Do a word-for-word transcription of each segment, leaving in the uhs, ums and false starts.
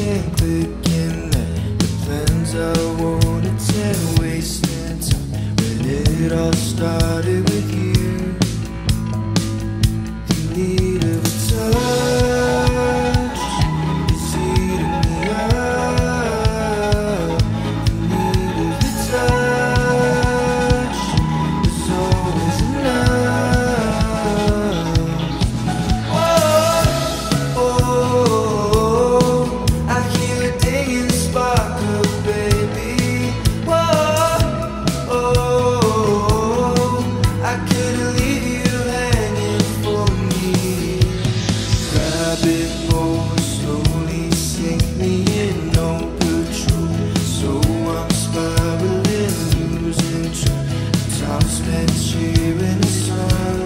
can't click in that the plans I wanted and wasting time when it all started with you. The need of a touch is eating me up. The need of a touch is always enough. Oh, oh, I hear a dinging sparkle, baby. Whoa, oh, I couldn't leave you hanging for me. Rabbit hole slowly sink me in, no patrol. So I'm spiraling, losing track. Time spent cheering us on.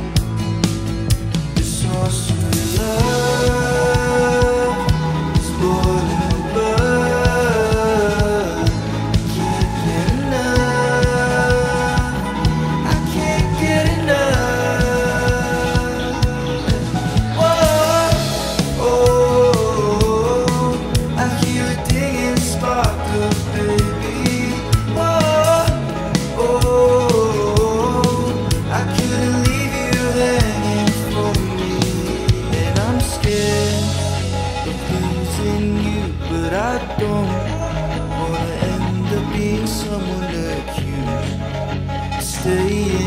This horse with love is boiling my blood. Can't get enough. I can't get enough. Whoa, oh, I hear a dinging sparkle, baby. Whoa, oh, I couldn't leave you hanging for me. And I'm scared of losing you, but I don't wanna end up being someone like you. Stay